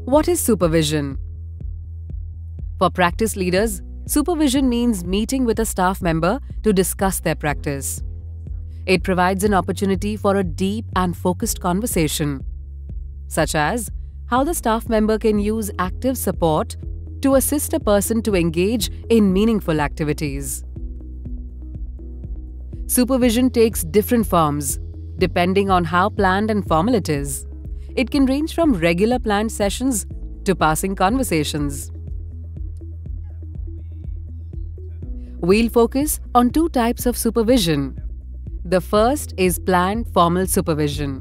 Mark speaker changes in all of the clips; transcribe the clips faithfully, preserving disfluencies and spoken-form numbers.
Speaker 1: What is supervision? For practice leaders, supervision means meeting with a staff member to discuss their practice. It provides an opportunity for a deep and focused conversation, such as how the staff member can use active support to assist a person to engage in meaningful activities. Supervision takes different forms depending on how planned and formal it is. It can range from regular planned sessions to passing conversations. We'll focus on two types of supervision. The first is planned formal supervision.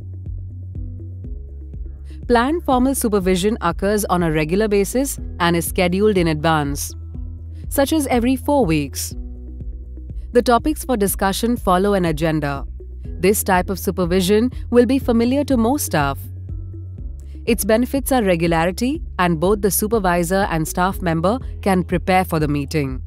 Speaker 1: Planned formal supervision occurs on a regular basis and is scheduled in advance, such as every four weeks. The topics for discussion follow an agenda. This type of supervision will be familiar to most staff. Its benefits are regularity, and both the supervisor and staff member can prepare for the meeting.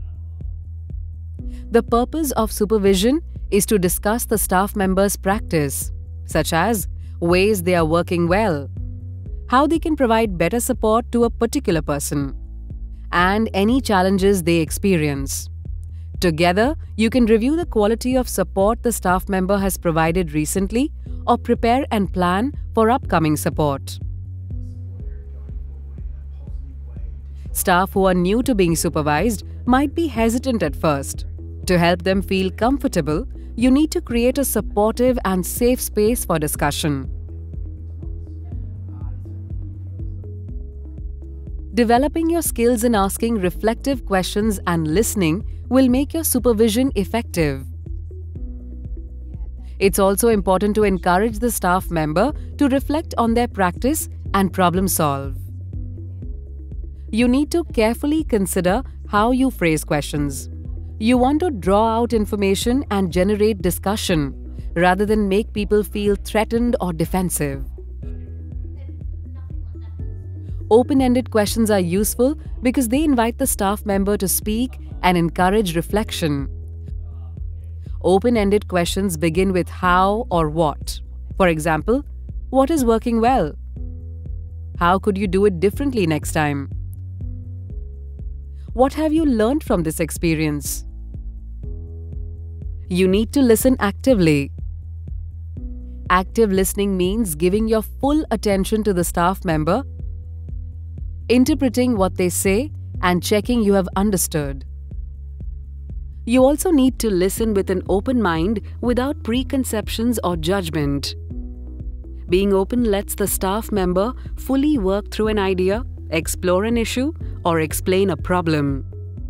Speaker 1: The purpose of supervision is to discuss the staff member's practice, such as ways they are working well, how they can provide better support to a particular person, and any challenges they experience. Together, you can review the quality of support the staff member has provided recently or prepare and plan for upcoming support. Staff who are new to being supervised might be hesitant at first. To help them feel comfortable, you need to create a supportive and safe space for discussion. Developing your skills in asking reflective questions and listening will make your supervision effective. It's also important to encourage the staff member to reflect on their practice and problem solve. You need to carefully consider how you phrase questions. You want to draw out information and generate discussion rather than make people feel threatened or defensive. Open-ended questions are useful because they invite the staff member to speak and encourage reflection. Open-ended questions begin with how or what. For example, what is working well? How could you do it differently next time? What have you learned from this experience? You need to listen actively. Active listening means giving your full attention to the staff member, interpreting what they say, and checking you have understood. You also need to listen with an open mind without preconceptions or judgment. Being open lets the staff member fully work through an idea, explore an issue, or explain a problem.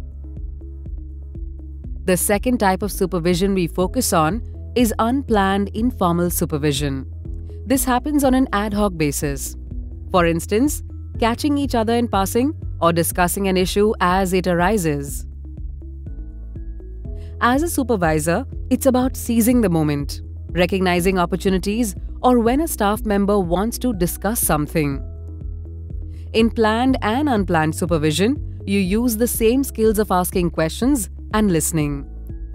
Speaker 1: The second type of supervision we focus on is unplanned informal supervision. This happens on an ad hoc basis. For instance, catching each other in passing or discussing an issue as it arises. As a supervisor, it's about seizing the moment, recognizing opportunities, or when a staff member wants to discuss something. In planned and unplanned supervision, you use the same skills of asking questions and listening.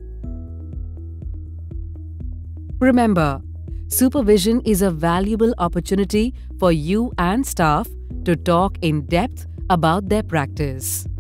Speaker 1: Remember, supervision is a valuable opportunity for you and staff to talk in depth about their practice.